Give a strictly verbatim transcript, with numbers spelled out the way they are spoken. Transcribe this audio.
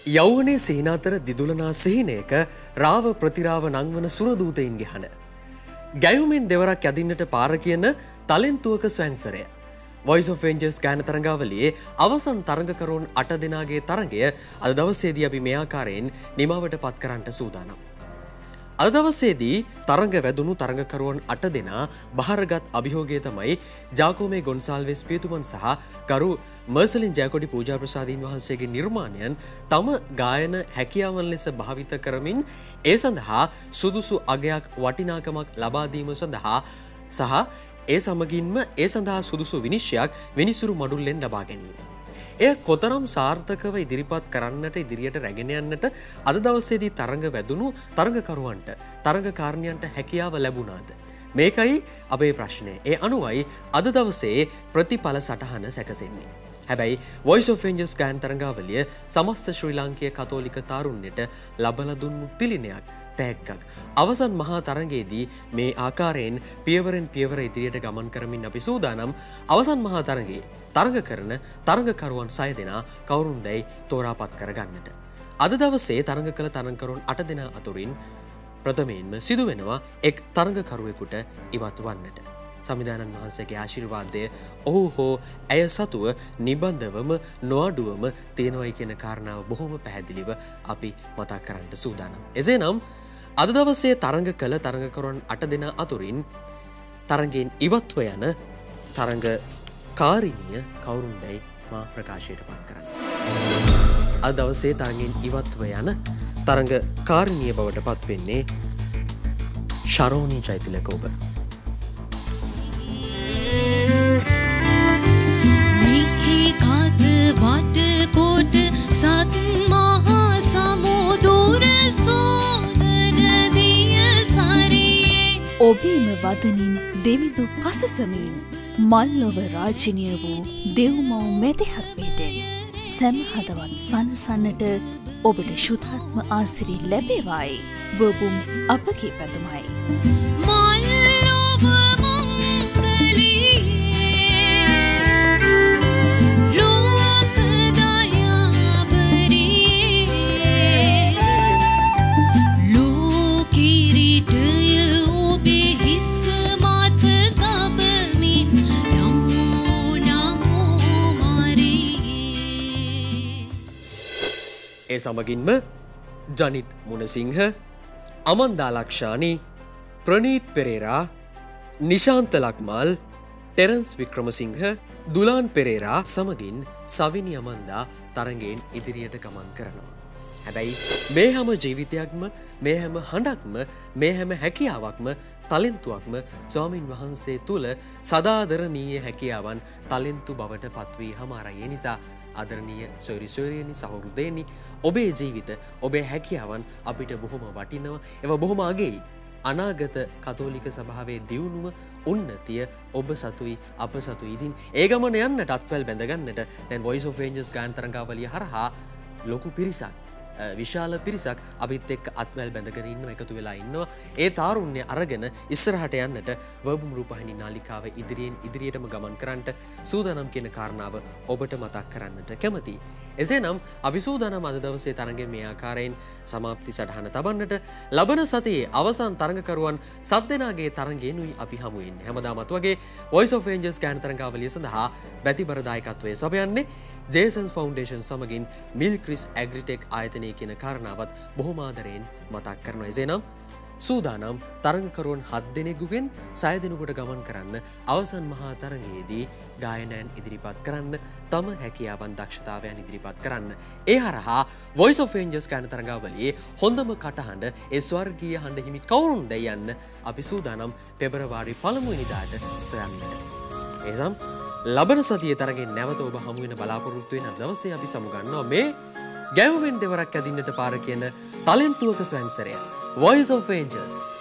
යෞවනයේ සීනාතර දිදුලනා සිහිනයක රාව ප්‍රතිරාව නංවන සුරදූතයින්ගේ හඬ. ගැයුමෙන් දෙවරක් යදින්නට පාර කියන තලෙන්තුවක ස්වැන්සරය. වොයිස් ඔෆ් ඒන්ජල්ස් ගායන තරඟාවලියේ අවසන් තරඟකරුවන් අට දෙනාගේ තරඟය අද දවසේදී අපි මේ ආකාරයෙන් නිමවට පත් කරන්නට සූදානම්. අද දවසේදී තරඟ වැදුණු තරඟකරුවන් අට දෙනා බහරගත් අභියෝගය තමයි ජාකෝමේ ගොන්සාල්වෙස් පියතුමන් සහ ගරු මර්සලින් ජයකොඩි පූජා ප්‍රසාදීන් වහන්සේගේ නිර්මාණයන් තම ගායන හැකියාවන් ලෙස භාවිත කරමින් ඒ සඳහා සුදුසු අගයක් වටිනාකමක් ලබා දීම සඳහා සහ ඒ සමගින්ම ඒ සඳහා සුදුසු විනිශ්චයක් විනිසුරු මඩුල්ලෙන් ලබා ගැනීම. එය කොතරම් සාර්ථකව ඉදිරිපත් කරන්නට ඉදිරියට රැගෙන යන්නට අද දවසේදී තරඟ වැදුණු තරඟකරුවන්ට තරඟකාරණයන්ට හැකියාව ලැබුණාද? මේකයි අපේ ප්‍රශ්නය. ඒ අනුවයි අද දවසේ ප්‍රතිඵල සටහන සැකසෙන්නේ. හැබැයි වොයිස් ඔෆ් ඒන්ජල්ස් ගායන තරඟාවලිය සමස්ත ශ්‍රී ලාංකීය කතෝලික තරුණයට ලබලා දුන්නු තිලිනයක් තෑග්ගක්. අවසන් මහා තරඟයේදී මේ ආකාරයෙන් පියවරෙන් පියවර ඉදිරියට ගමන් කරමින් අපි සූදානම් අවසන් මහා තරඟයේ තරඟ කරන තරඟකරුවන් සය දෙනා කවුරුන් දැයි තෝරාපත් කරගන්නට. අද දවසේ තරඟ කළ තරඟකරුවන් අට දෙනා අතුරින් ප්‍රථමයෙන්ම සිදු වෙනවා එක් තරඟකරුවෙකුට ඉවත් වන්නට. සම්විධානන් වහන්සේගේ ආශිර්වාදය ඔහු හෝ ඇය සතුව නිබඳවම නොඅඩුවම තියෙනවයි කියන කාරණාව බොහොම පැහැදිලිව අපි මතක් කරන්නට සූදානම්. එසේනම් අද දවසේ තරඟ කළ තරඟකරුවන් අට දෙනා අතුරින් තරඟෙන් ඉවත්ව යන තරඟ කාරිනිය කවුරුන් දැයි මා ප්‍රකාශයට පත් කරන්න. අද දවසේ තරඟෙන් ඉවත්ව යන තරඟ කාරිනිය බවට පත් වෙන්නේ ශරෝනී චෛතිලක ඔබ. වටකොට සත් මහා සමුදුර සෝදරදිය සරියේ ඔබේම වදනින් දෙවිදු පසසමින් මල්ලොව රාජිනිය වූ දෙව්මව් මැදිහත් පිටෙන් සැමහදවත් සනසන්නට ඔබට ශුද්ධාත්ම ආසිරි ලැබේවායි වබුම් අපගේ පැතුමයි. ඒ සමගින්ම ජනිත් මුණසිංහ, අමන්දා ලක්ෂානි, ප්‍රනීත් පෙරේරා, නිශාන්ත ලක්මල්, ටෙරන්ස් වික්‍රමසිංහ, දුලාන් පෙරේරා සමගින් සවිනි අමන්දා තරඟයෙන් ඉදිරියට ගමන් කරනවා. හැබැයි මේ හැම ජීවිතයක්ම මේ හැම හඬක්ම මේ හැම හැකියාවක්ම තලෙන්තුවක්ම ස්වාමින් වහන්සේ තුළ සදාදරණීය හැකියාවන් තලෙන්තු බවට පත්වී හමාරයි. ඒ නිසා ආදරණීය සොයුරි සොයුරියනි සහෝදරයනි ඔබේ ජීවිත ඔබේ හැකියාවන් අපිට බොහොම වටිනවා. ඒවා බොහොම අගෙයි. අනාගත කතෝලික සභාවේ දියුණුව උන්නතිය ඔබ සතුයි අප සතුයි. ඉතින් ඒ ගමන යන්නට අත්වැල් බැඳගන්නට දැන් වොයිස් ඔෆ් ඒන්ජල්ස් ගායන තරඟාවලිය හරහා ලොකු පිරිසක් විශාල පිරිසක් අපිත් එක්ක අත්වැල් බැඳගෙන ඉන්නවා, එකතු වෙලා ඉන්නවා. ඒ තාරුණ්‍ය අරගෙන ඉස්සරහට යන්නට වර්බුම් රූපහිනි නාලිකාව ඉදිරියෙන් ඉදිරියටම ගමන් කරන්නට සූදානම් කියන කාරණාව ඔබට මතක් කරන්නට කැමතියි. එසේනම් අපි සූදානම් අද දවසේ තරඟයේ මේ ආකාරයෙන් සමාප්ති සටහන තබන්නට. ලබන සතියේ අවසන් තරඟකරුවන් සත් දෙනාගේ තරඟයෙනුයි අපි හමු වෙන්නේ. හැමදාමත් වගේ වොයිස් ඔෆ් ඒන්ජල්ස් ගායන තරඟාවලිය සඳහා බැතිබර දායකත්වයේ සපයන්නේ ජේසන්ස් ෆවුන්ඩේෂන් සමගින් මිල්ක්‍රිස් ඇග්‍රිටෙක් ආයතනය කියන කාරණාවත් බොහොම ආදරයෙන් මතක් කරනවා. එසේනම් සූදානම් තරඟකරුවන් හත් දෙනෙකුගෙන් සය දෙනෙකුට ගමන් කරන්න අවසන් මහා තරඟයේදී ගායනයන් ඉදිරිපත් කරන්න, තම හැකියාවන් දක්ෂතාවයන් ඉදිරිපත් කරන්න. ඒ හරහා වොයිස් ඔෆ් ඒන්ජල්ස් ගායන තරඟාවලියේ හොඳම කටහඬ ඒ ස්වර්ගීය හඬ හිමි කවුරුන් දැයි යන්න අපි සූදානම් පෙබරවාරි පළමුවෙනිදාට සොයන්නට. එසම් ලබන සතියේ තරගෙන් නැවත ඔබ හමු වෙන බලාපොරොත්තු වෙන දවසේ අපි සමුගන්නවා මේ ගැයුමෙන් දෙවරක් ඇදින්නට පාර කියන තලෙන්තුවක ස්වැන්සරය. Voice of Angels.